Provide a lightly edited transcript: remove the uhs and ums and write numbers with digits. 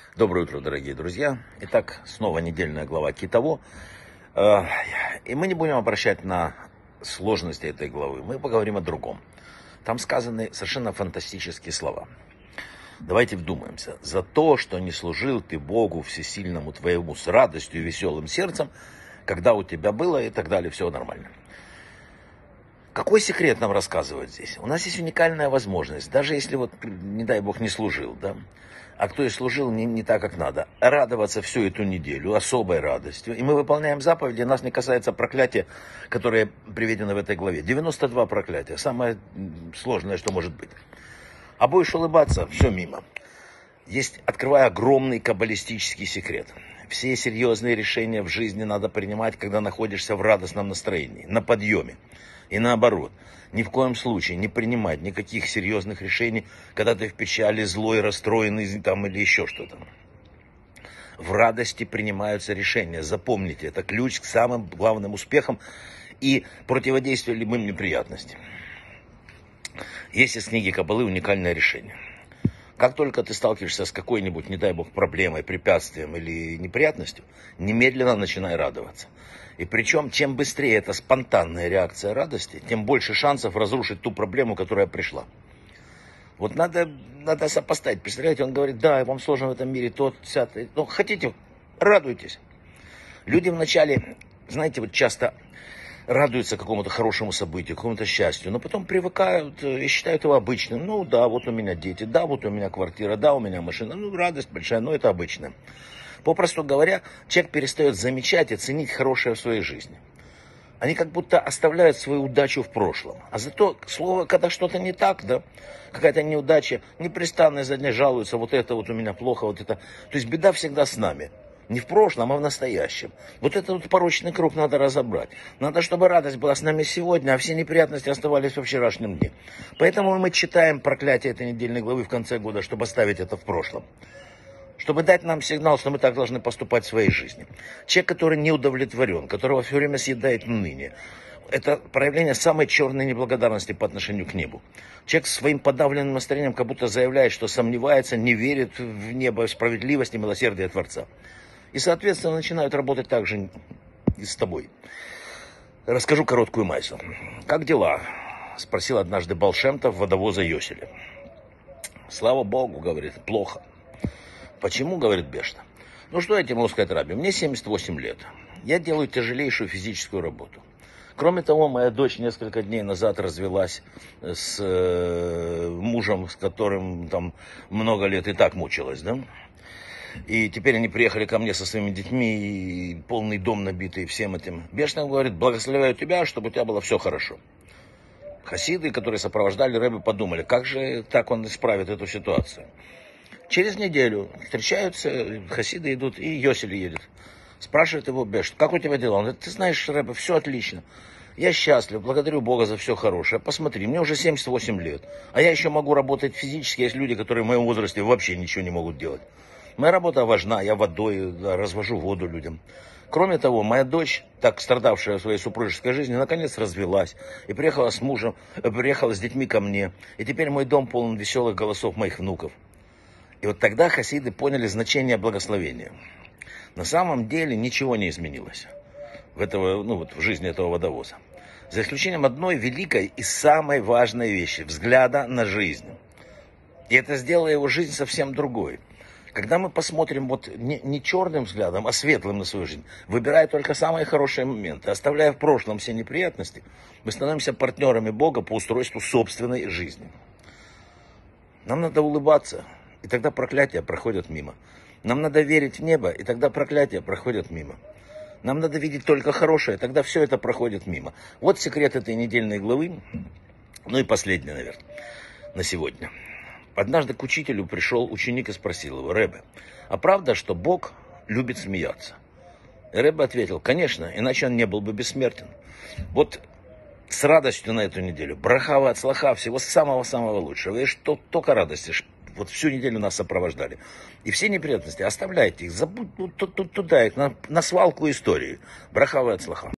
Доброе утро, дорогие друзья. Итак, снова недельная глава Китово. И мы не будем обращать на сложности этой главы. Мы поговорим о другом. Там сказаны совершенно фантастические слова. Давайте вдумаемся. За то, что не служил ты Богу Всесильному твоему с радостью и веселым сердцем, когда у тебя было и так далее, все нормально. Какой секрет нам рассказывают здесь? У нас есть уникальная возможность, даже если вот, не дай Бог, не служил, да? А кто и служил не так, как надо, радоваться всю эту неделю особой радостью. И мы выполняем заповеди, нас не касается проклятия, которые приведены в этой главе. 92 проклятия, самое сложное, что может быть. А будешь улыбаться, все мимо. Открываю огромный каббалистический секрет. Все серьезные решения в жизни надо принимать, когда находишься в радостном настроении, на подъеме. И наоборот, ни в коем случае не принимать никаких серьезных решений, когда ты в печали, злой, расстроенный там, или еще что-то. В радости принимаются решения. Запомните, это ключ к самым главным успехам и противодействию любым неприятностям. Есть из книги Каббалы уникальное решение. Как только ты сталкиваешься с какой-нибудь, не дай бог, проблемой, препятствием или неприятностью, немедленно начинай радоваться. И причем, чем быстрее эта спонтанная реакция радости, тем больше шансов разрушить ту проблему, которая пришла. Вот надо сопоставить. Представляете, он говорит, да, вам сложно в этом мире, тот, сятый. Ну, хотите, радуйтесь. Люди вначале, знаете, вот часто радуются какому-то хорошему событию, какому-то счастью, но потом привыкают и считают его обычным. Ну да, вот у меня дети, да, вот у меня квартира, да, у меня машина. Ну, радость большая, но это обычно. Попросту говоря, человек перестает замечать и ценить хорошее в своей жизни. Они как будто оставляют свою удачу в прошлом. А зато, слово, когда что-то не так, да, какая-то неудача, непрестанно изо дня жалуются, вот это вот у меня плохо, вот это. То есть беда всегда с нами. Не в прошлом, а в настоящем. Вот этот вот порочный круг надо разобрать. Надо, чтобы радость была с нами сегодня, а все неприятности оставались во вчерашнем дне. Поэтому мы читаем проклятие этой недельной главы в конце года, чтобы оставить это в прошлом. Чтобы дать нам сигнал, что мы так должны поступать в своей жизни. Человек, который не удовлетворен, которого все время съедает ныне, это проявление самой черной неблагодарности по отношению к небу. Человек своим подавленным настроением как будто заявляет, что сомневается, не верит в небо, в справедливость и милосердие Творца. И, соответственно, начинают работать так же и с тобой. Расскажу короткую майсу. «Как дела?» — спросил однажды Баал Шем Тов водовоза Йоселя. «Слава Богу», — говорит, — «плохо». «Почему?» — говорит Бешта. «Ну что я тебе могу сказать, Раби? Мне 78 лет. Я делаю тяжелейшую физическую работу. Кроме того, моя дочь несколько дней назад развелась с мужем, с которым там много лет и так мучилась, да? И теперь они приехали ко мне со своими детьми, и полный дом набитый всем этим. Бешта говорит, благословляю тебя, чтобы у тебя было все хорошо». Хасиды, которые сопровождали Рэбе, подумали, как же так он исправит эту ситуацию. Через неделю встречаются, хасиды идут, и Йосель едет. Спрашивает его Бешт, как у тебя дела? Он говорит, ты знаешь, Рэбе, все отлично. Я счастлив, благодарю Бога за все хорошее. Посмотри, мне уже 78 лет, а я еще могу работать физически. Есть люди, которые в моем возрасте вообще ничего не могут делать. Моя работа важна, я водой развожу воду людям. Кроме того, моя дочь, так страдавшая в своей супружеской жизни, наконец развелась и приехала с мужем, приехала с детьми ко мне. И теперь мой дом полон веселых голосов моих внуков. И вот тогда хасиды поняли значение благословения. На самом деле ничего не изменилось в жизни этого водовоза. За исключением одной великой и самой важной вещи – взгляда на жизнь. И это сделало его жизнь совсем другой. Когда мы посмотрим не черным взглядом, а светлым на свою жизнь, выбирая только самые хорошие моменты, оставляя в прошлом все неприятности, мы становимся партнерами Бога по устройству собственной жизни. Нам надо улыбаться. И тогда проклятия проходят мимо. Нам надо верить в небо, и тогда проклятия проходят мимо. Нам надо видеть только хорошее, тогда все это проходит мимо. Вот секрет этой недельной главы. Ну и последний, наверное, на сегодня. Однажды к учителю пришел ученик и спросил его, Ребе, а правда, что Бог любит смеяться? И Ребе ответил, конечно, иначе он не был бы бессмертен. Вот с радостью на эту неделю, браха ва ацлаха, всего самого-самого лучшего. И что только радости, вот всю неделю нас сопровождали. И все неприятности оставляйте их, забудь туда их, на свалку истории. Браха ва ацлаха.